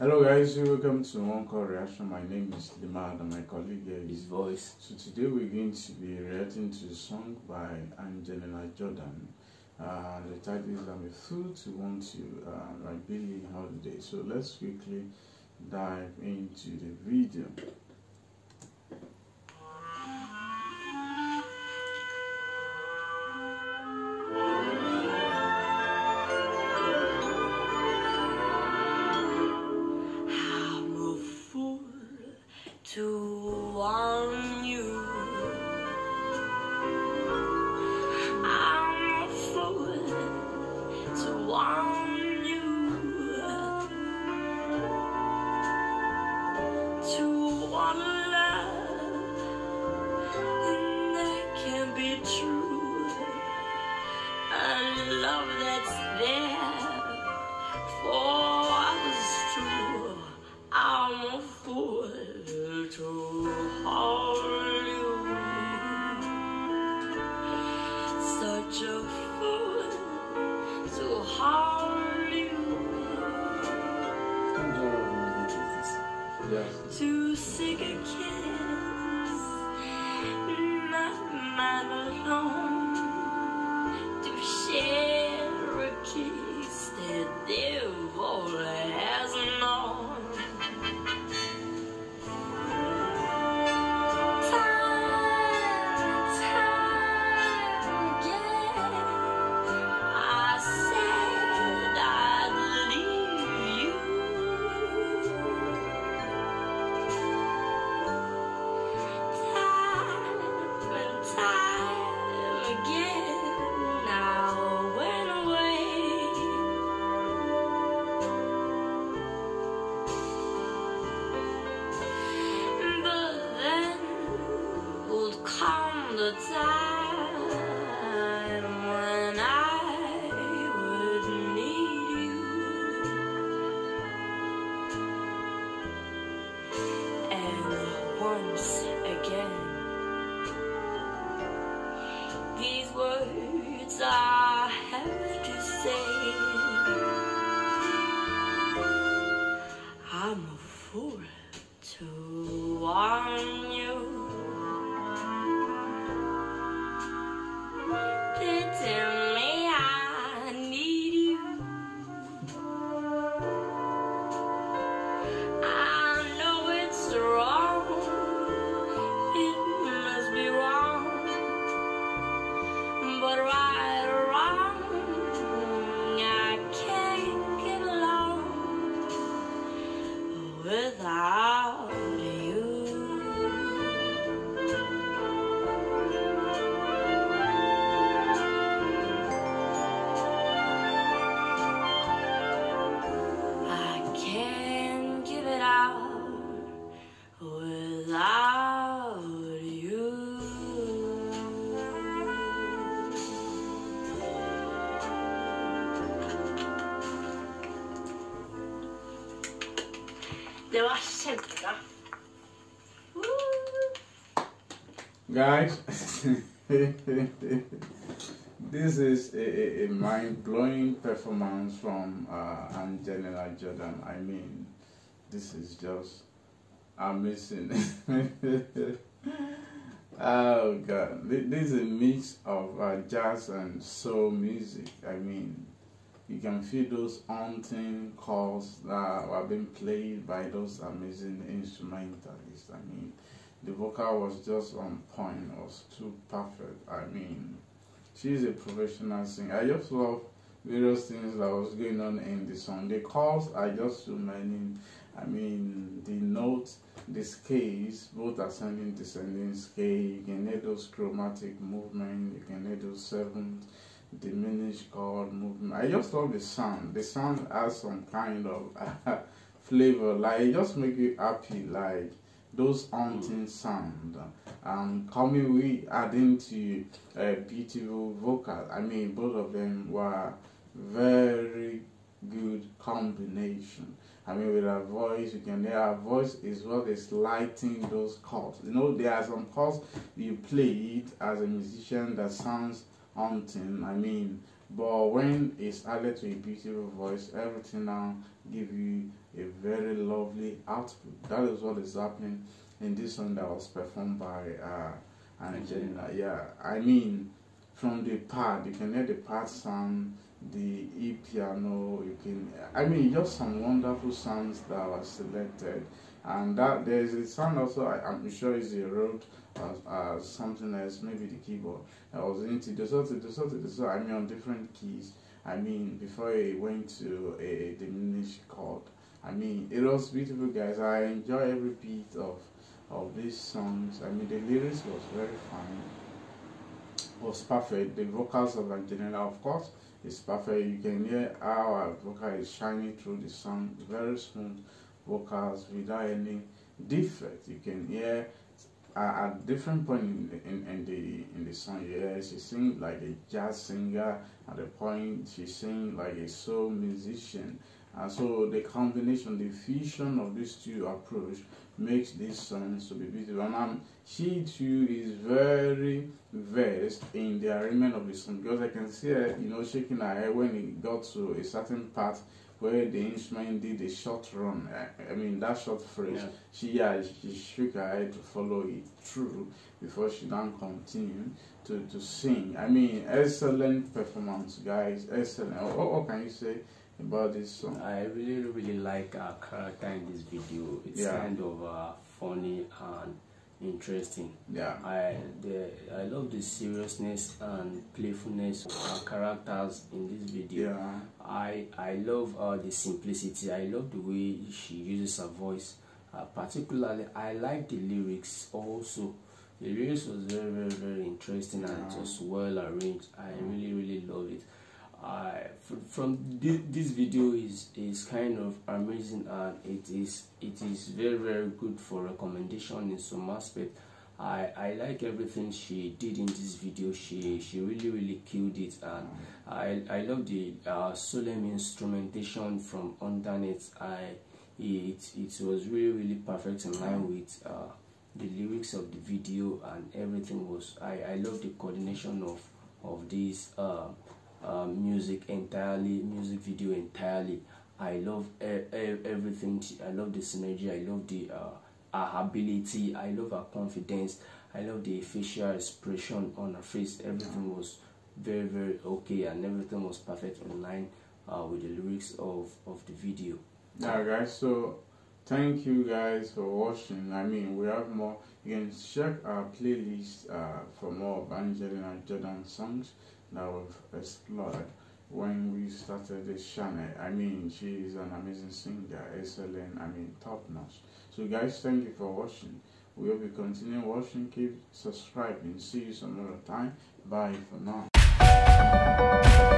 Hello guys, welcome to One Call Reaction. My name is Limad and my colleague here is Voice. So today we're going to be reacting to a song by Angelina Jordan. The title is I'm a Fool to Want You by Billie Holiday. So let's quickly dive into the video. To warn you, I'm a fool to warn you, to want love that can be true, and love that's there for us too. I'm a fool to hold you, such a fool to hold you, Yes. to seek a kiss, not mine alone, to share a kiss that devil has known. Come the time when I would need you, and once again these words I have to say. I'm a fool to warn you. Tell me I need you. I know it's wrong. It must be wrong. But right or wrong, I can't get along without you. Without you. Det var kjempebra. Guys, this is a mind-blowing performance from Angelina Jordan. I mean, this is just amazing. Oh god, this is a mix of jazz and soul music. I mean, you can feel those haunting chords that are being played by those amazing instrumentalists. I mean, the vocal was just on point, it was too perfect. I mean, she's a professional singer. I just love various things that was going on in the song. The chords are just too many. I mean, the notes, the scales, both ascending, descending scale. You can hear those chromatic movement. You can hear those seventh, diminished chord movement. I just love the sound. The sound has some kind of flavor. Like, it just make you happy. Like those haunting sound. Coming we adding to a beautiful vocal. I mean, both of them were very good combination. I mean, with her voice, you can hear her voice is what is lighting those chords. You know, there are some chords you play it as a musician that sounds haunting. I mean, But when it's added to a beautiful voice, everything now give you a very lovely output. That is what is happening in this song that was performed by Angelina. Yeah, I mean, from the pad, you can hear the pad sound, the E piano. You can, I mean, just some wonderful sounds that were selected, and that there's a sound also. I'm sure is a road, something else, maybe the keyboard. I was into the I mean, on different keys. I mean, before it went to a diminished chord. I mean, it was beautiful, guys. I enjoy every beat of these songs. I mean, the lyrics was very fine, was perfect. The vocals of Angelina, of course, is perfect. You can hear how our vocal is shining through the song. Very smooth vocals without any defect. You can hear at different point in the song. Yeah, she sings like a jazz singer. At the point, she sings like a soul musician. So the combination, the fusion of these two approach makes these songs to be beautiful. And she too is very versed in the arrangement of the song, because I can see her, shaking her head when it got to a certain part where the instrument did a short run. I mean, that short phrase. Yeah. She shook her head to follow it through before she then continued to sing. I mean, excellent performance, guys. Excellent. What can you say about this song? I really like her character in this video. It's kind of funny and interesting. Yeah. I love the seriousness and playfulness of our characters in this video. Yeah. I love the simplicity. I love the way she uses her voice. Particularly, I like the lyrics also. The lyrics was very interesting, and it was well arranged. I really love it. From this video is kind of amazing, and it is very good for recommendation in some aspect. I like everything she did in this video. She really killed it, and I love the solemn instrumentation from underneath. It was really perfect in line with the lyrics of the video, and everything was. I love the coordination of this music video entirely. I love everything. I love the synergy. I love the her ability. I love her confidence. I love the facial expression on her face. Everything was very okay, and everything was perfect in line with the lyrics of the video. Yeah, guys, so thank you guys for watching. I mean, we have more. You can check our playlist for more of Angelina Jordan songs that we've explored when we started this channel. I mean, she is an amazing singer, excellent, I mean, top notch. So guys, thank you for watching. We hope you continue watching. Keep subscribing. See you some other time. Bye for now.